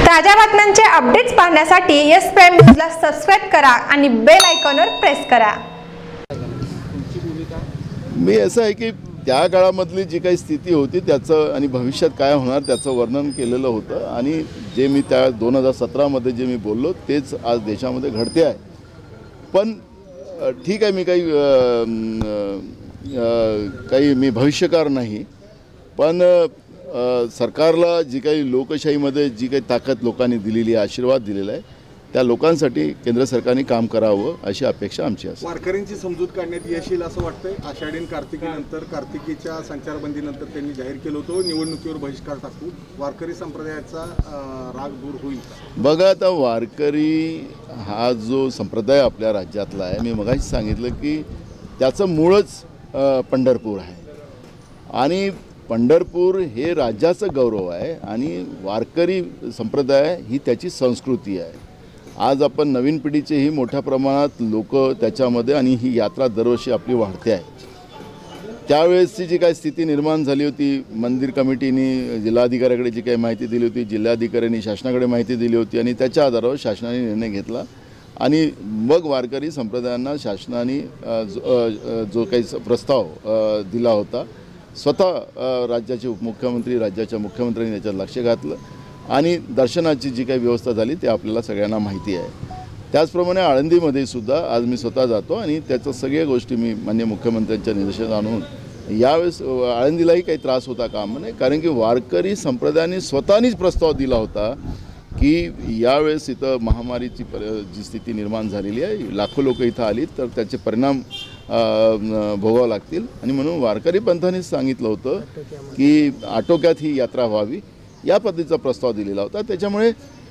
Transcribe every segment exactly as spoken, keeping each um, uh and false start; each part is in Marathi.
ताज्या बातम्यांचे अपडेट्स पाहण्यासाठी एस प्राइम न्यूजला सबस्क्राइब करा आणि बेल आयकॉनवर प्रेस करा। मी असं आहे की त्या काळामधली जी काही स्थिती होती त्याचं आणि भविष्यात काय होणार त्याचं वर्णन केलेलं होतं आणि जे मी त्या दोन हजार सतरामध्ये जे मी बोललो तेच आज देशामध्ये घडते आहे। पण ठीक आहे, मी काही काही मी भविष्यकार नाही, पण सरकारला जी काही लोकशाहीमध्ये जी काही ताकद लोकांनी दिलेली आहे, आशीर्वाद दिलेला आहे, त्या लोकांसाठी केंद्र सरकारने काम करावं अशी अपेक्षा आमची असते। वारकऱ्यांची समजूत काढण्यात यश येईल असं वाटतंय। आषाढी आणि कार्तिकीनंतर कार्तिकीच्या संचारबंदीनंतर त्यांनी जाहीर केलं होतं निवडणुकीवर बहिष्कार टाकू, वारकरी संप्रदायाचा राग दूर होईल। बघा, आता वारकरी हा जो संप्रदाय आपल्या राज्यातला आहे, मी मगाशी सांगितलं की त्याचं मूळच पंढरपूर आहे आणि पंढरपूर हे राज्याचं गौरव आहे आणि वारकरी संप्रदाय ही त्याची संस्कृती आहे। आज आपण नवीन पिढीचेही मोठ्या प्रमाणात लोक त्याच्यामध्ये आणि ही यात्रा दरवर्षी आपली वाढते आहे। त्यावेळेसची जी काही स्थिती निर्माण झाली होती, मंदिर कमिटीने जिल्हाधिकाऱ्याकडे जी काही माहिती दिली होती, जिल्हाधिकाऱ्यांनी शासनाकडे माहिती दिली होती आणि त्याच्या आधारावर शासनाने निर्णय घेतला आणि मग वारकरी संप्रदायांना शासनाने जो काही प्रस्ताव दिला होता, स्वतः राज्याचे उपमुख्यमंत्री राज्याच्या मुख्यमंत्र्यांनी त्याच्यात लक्ष घातलं आणि दर्शनाची जी काही व्यवस्था झाली ते आपल्याला सगळ्यांना माहिती आहे। त्याचप्रमाणे आळंदीमध्ये सुद्धा आज मी स्वतः जातो आणि त्याच्या सगळ्या गोष्टी मी माननीय मुख्यमंत्र्यांच्या निर्देशात आणून यावेळेस आळंदीलाही काही त्रास होता कामा नये, कारण की वारकरी संप्रदायाने स्वतःनीच प्रस्ताव दिला होता की यावेळेस इथं महामारीची जी स्थिती निर्माण झालेली आहे, लाखो लोक इथं आली तर त्याचे परिणाम भोगावे लागतील आणि म्हणून वारकरी पंथानेच सांगितलं होतं की आटोक्यात ही यात्रा व्हावी, या पद्धतीचा प्रस्ताव दिलेला होता। त्याच्यामुळे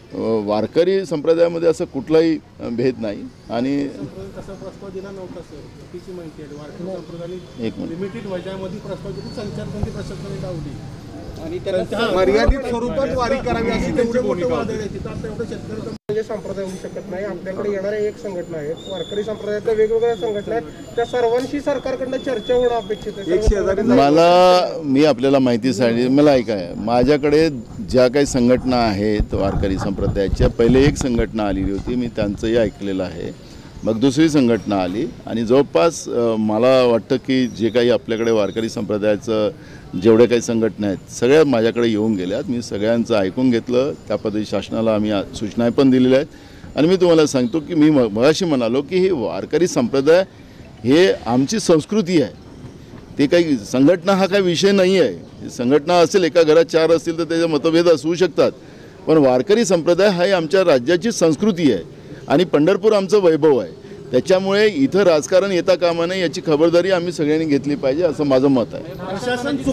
वारकरी संप्रदायामध्ये असं कुठलाही भेद नाही आणि प्रस्ताव दिला नव्हता सर, चुकीची माहिती आहे। वारकरी संप्रदायाने एक लिमिटेड वजामध्ये प्रस्ताव दिला, संचारबंदी प्रशासनाने लावली आणि त्याला मर्यादित स्वरूपात वारी करावी अशी त्यांची भूमिका होती। तिथं आता एवढं शेतकऱ्यांचा म्हणजे संप्रदाय होऊ शकत नाही। आपल्याकडे येणाऱ्या एक संघटना आहे, वारकरी संप्रदायाच्या वेगवेगळ्या संघटना आहेत, त्या सर्वांशी सरकारकडून चर्चा होणं अपेक्षित आहे। मला मी आपल्याला माहिती सांगितली, मला ऐकाय माझ्याकडे ज्या काही संघटना आहेत वारकरी संप्रदायाच्या, पहिले एक संघटना आलेली होती, मी त्यांचंही ऐकलेलं आहे, मग दुसरी संघटना आली आणि जवळपास मला वाटतं की जे काही आपल्याकडे वारकरी संप्रदायाचं जेवढे काही संघटना आहेत सगळ्या माझ्याकडे येऊन गेल्यात। मी सगळ्यांचं ऐकून घेतलं, त्या पद्धती शासनाला आम्ही सूचना पण दिलेल्या आहेत आणि मी तुम्हाला सांगतो की मी मगाशी म्हणालो की हे वारकरी संप्रदाय हे आमची संस्कृती आहे, ते काही संघटना हा काही विषय नाही आहे। संघटना असेल, एका घरात चार असतील तर त्याचे मतभेद असू शकतात, पण वारकरी संप्रदाय हा आमच्या राज्याची संस्कृती आहे आणि पंढरपूर आमचं वैभव आहे। त्याच्यामुळे इथं राजकारण येता कामा नये याची खबरदारी आम्ही सगळ्यांनी घेतली पाहिजे असं माझं मत आहे।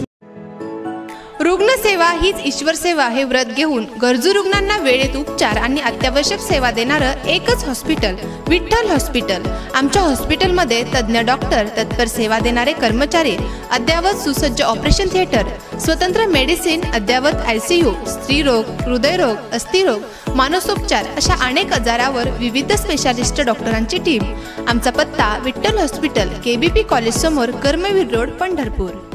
रुग्णसेवा हीच ईश्वर सेवा हे व्रत घेऊन गरजू रुग्णांना वेळेत उपचार आणि अत्यावश्यक सेवा देणारं एकच हॉस्पिटल विठ्ठल हॉस्पिटल। आमच्या हॉस्पिटलमध्ये तज्ज्ञ डॉक्टर, तत्पर सेवा देणारे कर्मचारी, अद्ययावत सुसज्ज ऑपरेशन थिएटर, स्वतंत्र मेडिसिन, अद्ययावत आयसीयू, स्त्रीरोग, हृदयरोग, अस्थिरोग, मानसोपचार अशा अनेक आजारावर विविध स्पेशालिस्ट डॉक्टरांची टीम। आमचा पत्ता विठ्ठल हॉस्पिटल, केबीपी कॉलेज समोर, कर्मवीर रोड, पंढरपूर।